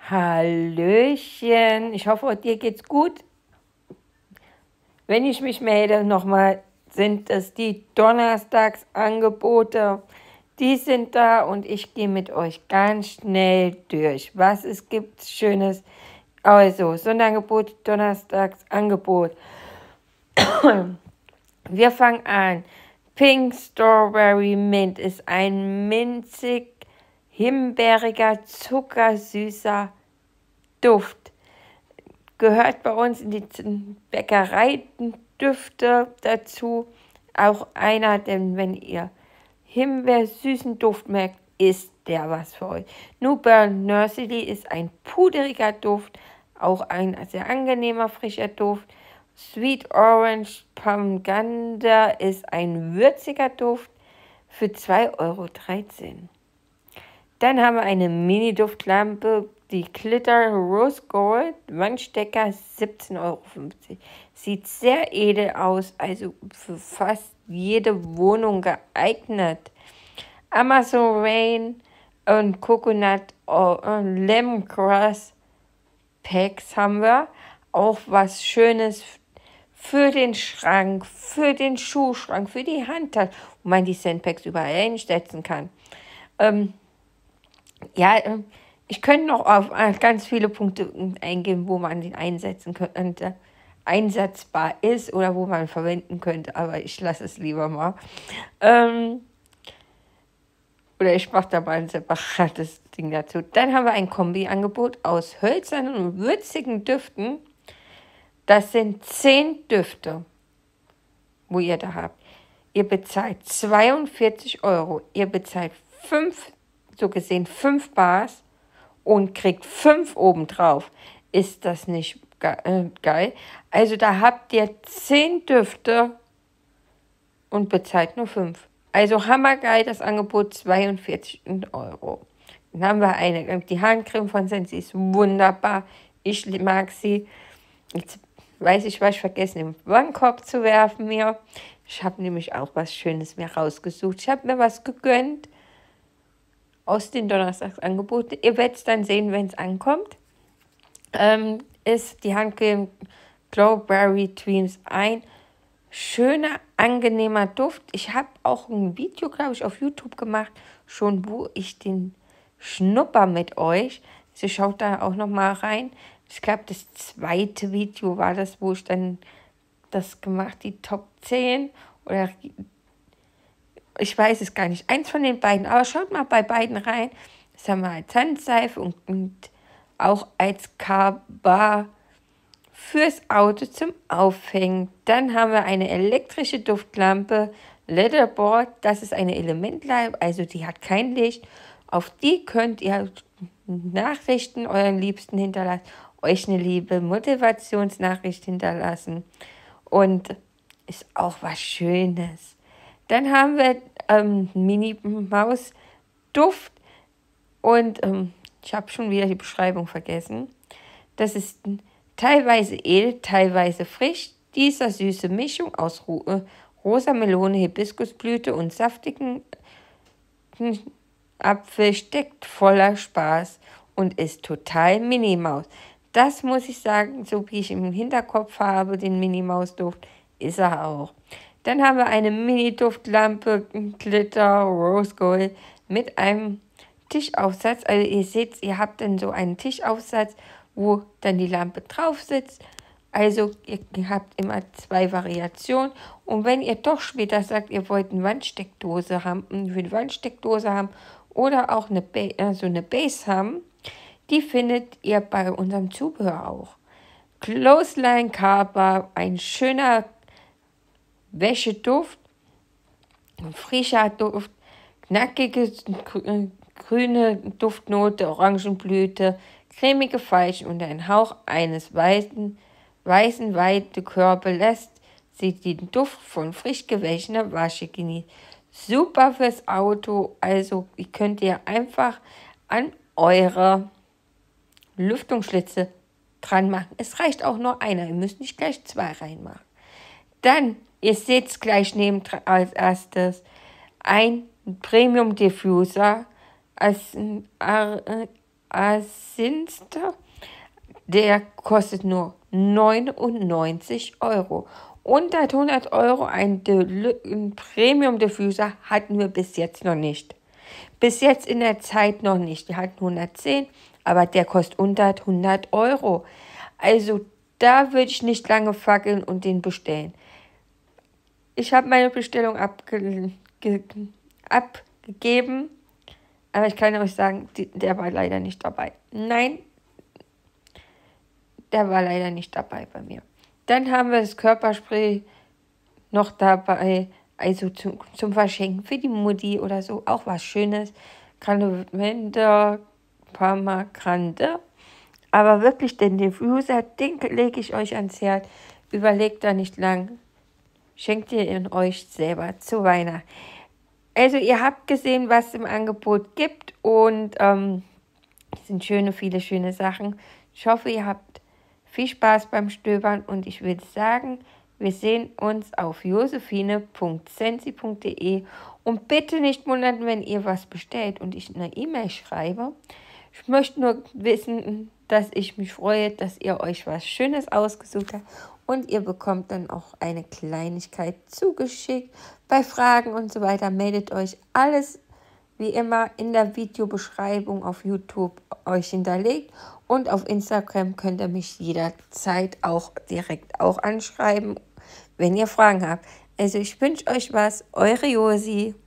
Hallöchen, ich hoffe, dir geht's gut. Wenn ich mich melde, nochmal, sind es die Donnerstagsangebote. Die sind da und ich gehe mit euch ganz schnell durch. Was es gibt Schönes. Also, Sonderangebot, Donnerstagsangebot. Wir fangen an. Pink Strawberry Mint ist ein minzig, himbeeriger, zuckersüßer Duft. Gehört bei uns in die Bäckereidüfte dazu. Auch einer, denn wenn ihr Himbeersüßen Duft merkt, ist der was für euch. Newburn Nursery ist ein puderiger Duft, auch ein sehr angenehmer, frischer Duft. Sweet Orange Pomgander ist ein würziger Duft für 2,13 €. Dann haben wir eine Mini-Duftlampe, die Glitter Rose Gold, Wandstecker 17,50 €. Sieht sehr edel aus, also für fast jede Wohnung geeignet. Amazon Rain und Coconut Lemongrass Packs haben wir. Auch was Schönes für den Schrank, für den Schuhschrank, für die Handtasche, wo man die Sandpacks überall einsetzen kann. Ich könnte noch auf ganz viele Punkte eingehen, wo man den einsetzen könnte, einsetzbar ist oder wo man verwenden könnte, aber ich lasse es lieber mal. Oder ich mache da mal ein separates Ding dazu. Dann haben wir ein Kombi-Angebot aus hölzernen und würzigen Düften. Das sind 10 Düfte, wo ihr da habt. Ihr bezahlt 42 €. Ihr bezahlt 5 Bars und kriegt 5 obendrauf. Ist das nicht geil? Also da habt ihr 10 Düfte und bezahlt nur 5. Also hammergeil, das Angebot 42 €. Dann haben wir die Handcreme von Sensi, ist wunderbar. Ich mag sie. Jetzt weiß ich, was ich vergessen habe, im Warenkorb zu werfen mir. Ich habe nämlich auch was Schönes mir rausgesucht. Ich habe mir was gegönnt aus den Donnerstagsangeboten. Ihr werdet es dann sehen, wenn es ankommt. Ist die Handcreme Glowberry Dreams ein schöner, angenehmer Duft. Ich habe auch ein Video, glaube ich, auf YouTube gemacht, schon wo ich den schnupper mit euch. Also schaut da auch noch mal rein. Ich glaube, das zweite Video war das, wo ich dann das gemacht, die Top 10 oder ich weiß es gar nicht, eins von den beiden, aber schaut mal bei beiden rein. Das haben wir als Handseife und auch als Car-Bar fürs Auto zum Aufhängen. Dann haben wir eine elektrische Duftlampe, Leatherboard, das ist eine Elementlampe, also die hat kein Licht. Auf die könnt ihr Nachrichten euren Liebsten hinterlassen, euch eine liebe Motivationsnachricht hinterlassen und ist auch was Schönes. Dann haben wir Mini-Maus Duft und ich habe schon wieder die Beschreibung vergessen. Das ist teilweise edel, teilweise frisch. Dieser süße Mischung aus rosa Melone, Hibiskusblüte und saftigen Apfel steckt voller Spaß und ist total Minimaus. Das muss ich sagen, so wie ich im Hinterkopf habe, den Minimaus-Duft, ist er auch. Dann haben wir eine Mini-Duftlampe, Glitter, Rose Gold mit einem Tischaufsatz. Also ihr seht, ihr habt dann so einen Tischaufsatz, wo dann die Lampe drauf sitzt. Also ihr habt immer 2 Variationen. Und wenn ihr doch später sagt, ihr wollt eine Wandsteckdose haben, oder auch eine Base haben, die findet ihr bei unserem Zubehör auch. Clothesline Carbar, ein schöner Wäscheduft, ein frischer Duft, knackige grüne Duftnote, Orangenblüte, cremige Veilchen und ein Hauch eines weißen Weidekörbe lässt sie den Duft von frisch gewaschener Wasche genießen. Super fürs Auto, also könnt ihr einfach an eure Lüftungsschlitze dran machen. Es reicht auch nur einer, ihr müsst nicht gleich 2 reinmachen. Dann, ihr seht es gleich neben als erstes, ein Premium Diffuser als Asinster. Der kostet nur 99 Euro. Unter 100 Euro ein Premium Diffuser hatten wir bis jetzt noch nicht. Bis jetzt in der Zeit noch nicht. Wir hatten 110, aber der kostet unter 100 Euro. Also da würde ich nicht lange fackeln und den bestellen. Ich habe meine Bestellung abgegeben, aber ich kann euch sagen, der war leider nicht dabei. Nein, der war leider nicht dabei bei mir. Dann haben wir das Körperspray noch dabei, also zum Verschenken für die Mutti oder so, auch was Schönes. Grande Parma Grande. Aber wirklich den Diffuser, den lege ich euch ans Herz. Überlegt da nicht lang. Schenkt ihr ihn euch selber zu Weihnachten. Also ihr habt gesehen, was es im Angebot gibt und es sind viele schöne Sachen. Ich hoffe, ihr habt viel Spaß beim Stöbern und ich würde sagen, wir sehen uns auf josephine.sensi.de und bitte nicht wundern, wenn ihr was bestellt und ich eine E-Mail schreibe. Ich möchte nur wissen, dass ich mich freue, dass ihr euch was Schönes ausgesucht habt und ihr bekommt dann auch eine Kleinigkeit zugeschickt. Bei Fragen und so weiter meldet euch. Alles wie immer in der Videobeschreibung auf YouTube euch hinterlegt und auf Instagram könnt ihr mich jederzeit auch direkt auch anschreiben, wenn ihr Fragen habt. Also ich wünsche euch was, eure Josi.